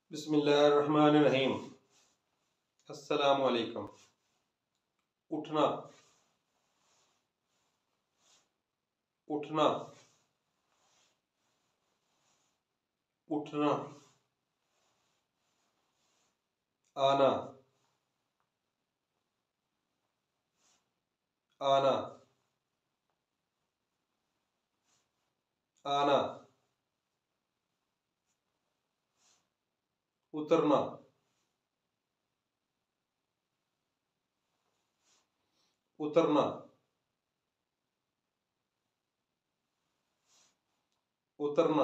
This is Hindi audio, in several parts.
बिस्मिल्लाहिर्रहमानिर्रहीम। अस्सलामु अलैकुम। उठना, उठना, उठना। आना, आना, आना। उतरना, उतरना, उतरना।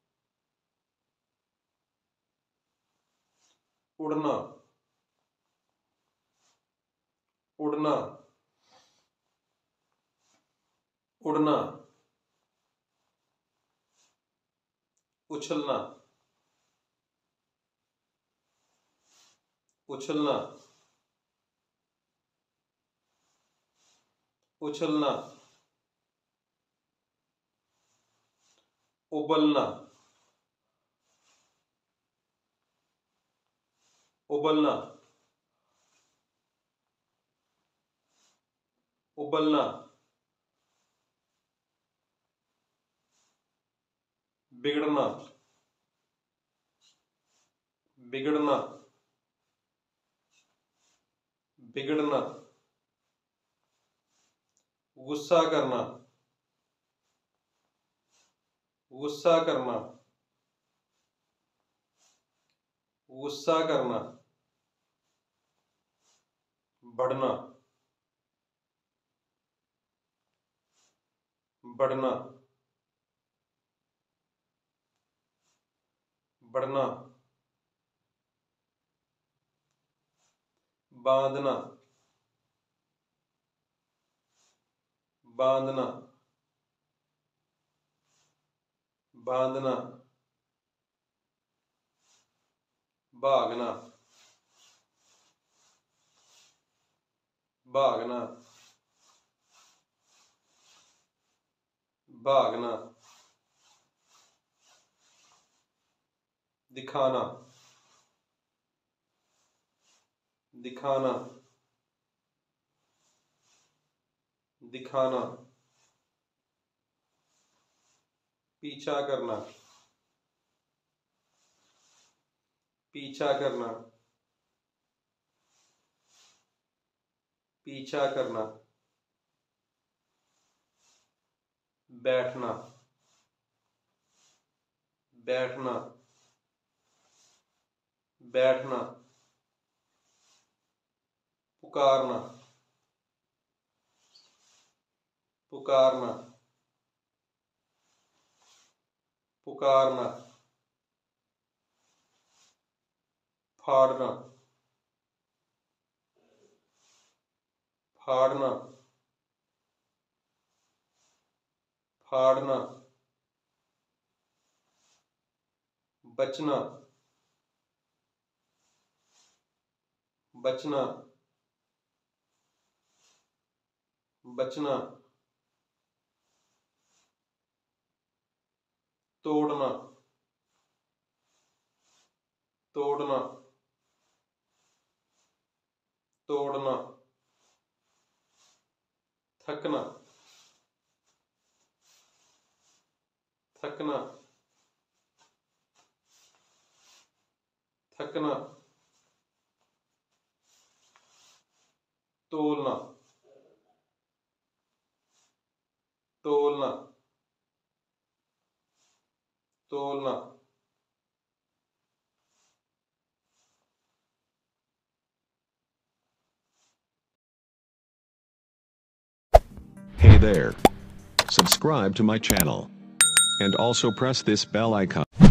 उड़ना, उड़ना, उड़ना। उछलना, उछलना, उछलना। उबलना, उबलना, उबलना। बिगड़ना, बिगड़ना, बिगड़ना। गुस्सा करना, गुस्सा करना, गुस्सा करना। बढ़ना, बढ़ना, बढ़ना। बांधना, बांधना, बांधना। भागना, भागना, भागना। दिखाना, दिखाना, दिखाना। पीछा करना, पीछा करना, पीछा करना। बैठना, बैठना, बैठना। पुकारना, पुकारना, पुकारना। फाड़ना, फाड़ना, फाड़ना। बचना, बचना, बचना। तोड़ना, तोड़ना, तोड़ना। थकना, थकना, थकना। तोलना, तोलना, तोलना। Hey there. Subscribe to my channel. And also press this bell icon.